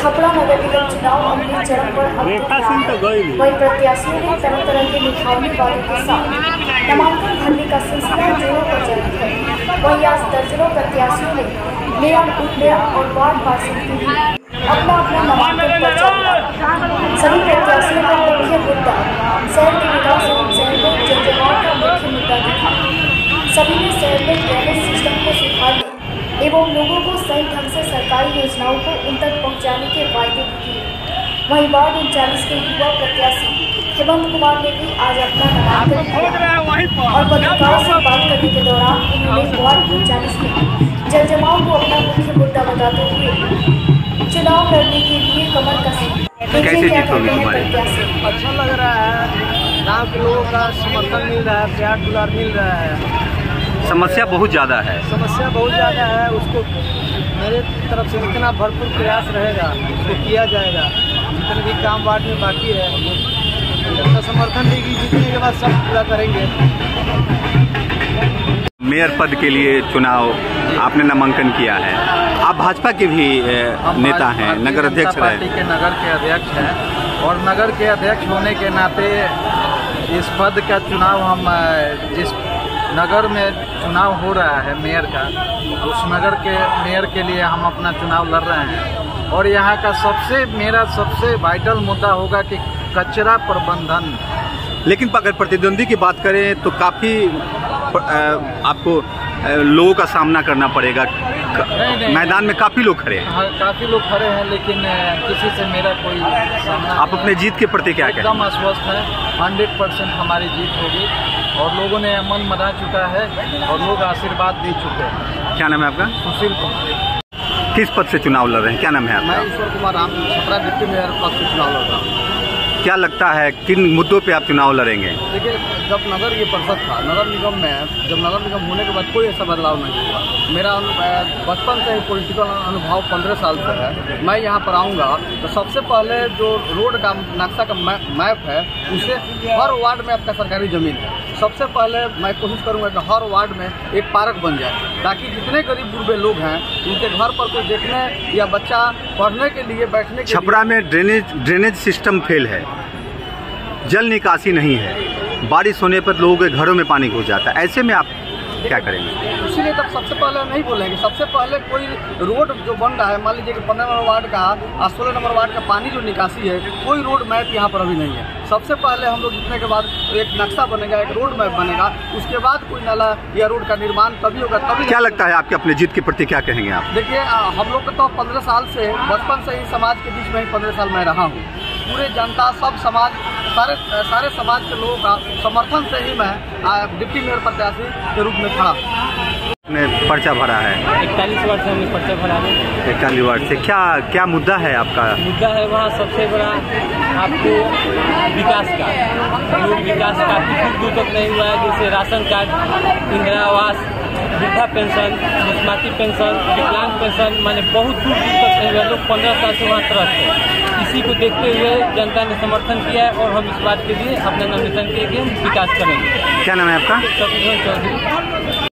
छपरा नगर निगम चुनाव अपने चरम पर वही प्रत्याशियों ने तरह तरह के निखावनी वादों के साथ नामांकन भरने का सिलसिला जोरों पर जारी है। वहीं आज दर्जनों प्रत्याशियों ने मेयर, उप-मेयर और वार्ड पार्षद के लिए अपना नामांकन पर्चा भरा। सभी प्रत्याशियों का मुख्य मुद्दा शहर के विकास एवं शहर में जनजमाव का मुख्य मुद्दा दिखा। सभी ने शहर में ड्रेनेज सिस्टम को सुधारने एवं लोगों को सही ढंग से सरकारी योजनाओं को उन तक पहुंचाने के वायदे भी किए। वहीं वार्ड 39 के युवा प्रत्याशी हेमंत कुमार ने भी आज अपना नामांकन किया और पत्रकारों से बात करने के दौरान उन्होंने वार्ड 39 में जलजमाव को अपना मुख्य मुद्दा बताते हुए चुनाव लड़ने के लिए कमर कसी। कैसे जीत होगी तुम्हारी? अच्छा लग रहा है, गाँव के लोगों का समर्थन मिल रहा है, प्यार दुलार मिल रहा है। समस्या बहुत ज़्यादा है, उसको मेरे तरफ से जितना भरपूर प्रयास रहेगा उसको किया जाएगा। जितने भी काम वार्ड में बाकी है जनता समर्थन देगी, जीतने के बाद सब पूरा करेंगे। मेयर पद के लिए चुनाव आपने नामांकन किया है, आप भाजपा के भी नेता हैं, नगर अध्यक्ष रहे। पार्टी के नगर के अध्यक्ष हैं और नगर के अध्यक्ष होने के नाते इस पद का चुनाव हम जिस नगर में चुनाव हो रहा है मेयर का, उस नगर के मेयर के लिए हम अपना चुनाव लड़ रहे हैं। और यहाँ का मेरा सबसे वाइटल मुद्दा होगा कि कचरा प्रबंधन। लेकिन अगर प्रतिद्वंदी की बात करें तो काफ़ी आपको लोगों का सामना करना पड़ेगा। मैदान में काफ़ी लोग खड़े हैं। हाँ, काफ़ी लोग खड़े हैं, लेकिन किसी से मेरा कोई सामना। आप अपने जीत के प्रति क्या कहें? एकदम आश्वस्त है, 100% हमारी जीत होगी और लोगों ने मन बना चुका है और लोग आशीर्वाद दे चुके हैं। क्या नाम है आपका? सुशील कुमार। किस पद से चुनाव लड़ रहे हैं? क्या नाम है आपका? मैं ईश्वर कुमार राम, छपरा डिप्टी मेयर पद से चुनाव लड़ रहा हूँ। क्या लगता है किन मुद्दों पे आप चुनाव लड़ेंगे? देखिए, जब नगर ये परिषद था, नगर निगम में जब नगर निगम होने के बाद कोई ऐसा बदलाव नहीं हुआ। मेरा बचपन से ही पॉलिटिकल अनुभव 15 साल से है। मैं यहाँ पर आऊँगा तो सबसे पहले जो रोड का नक्शा का मैप है, उसे हर वार्ड में आपका सरकारी ज़मीन है, सबसे पहले मैं कोशिश करूँगा कि हर वार्ड में एक पार्क बन जाए, ताकि जितने गरीब गुरबे लोग हैं उनके घर पर कोई देखने या बच्चा पढ़ने के लिए बैठने के छपरा में ड्रेनेज सिस्टम फेल है, जल निकासी नहीं है, बारिश होने पर लोगों के घरों में पानी घुस जाता है। ऐसे में आप क्या करेंगे? इसीलिए तब सबसे पहले नहीं बोलेंगे। सबसे पहले कोई रोड जो बन रहा है, मान लीजिए कि 15 नंबर वार्ड का और 16 नंबर वार्ड का पानी जो निकासी है, कोई रोड मैप यहाँ पर अभी नहीं है। सबसे पहले हम लोग जीतने के बाद एक नक्शा बनेगा, एक रोड मैप बनेगा, उसके बाद कोई नाला या रोड का निर्माण तभी होगा। तभी क्या लगता है आपके अपने जीत के प्रति क्या कहेंगे आप? देखिए, हम लोग तो 15 साल से, बचपन से ही समाज के बीच में ही 15 साल मैं रहा हूँ। पूरे जनता, सब समाज, सारे समाज के लोगों का समर्थन से ही मैं डिप्टी मेयर प्रत्याशी के रूप में खड़ा ने पर्चा भरा है। 41 वार्ड से हमने पर्चा भरा है। 41 वार्ड से क्या मुद्दा है आपका? मुद्दा है वहाँ सबसे बड़ा आपको विकास का, विकास काफी दूर तक नहीं हुआ है। जैसे राशन कार्ड, इंदिरा आवास, वृद्धा पेंशन, बासमती पेंशन, विकलांग पेंशन, माने बहुत दूर तक नहीं हुआ। लोग 15 साल से वहाँ त्रस्त है। इसी को देखते हुए जनता ने समर्थन किया है और हम इस बात के लिए अपना नामांकन करके विकास करेंगे। क्या नाम है आपका? शत्रुघ्न चौधरी।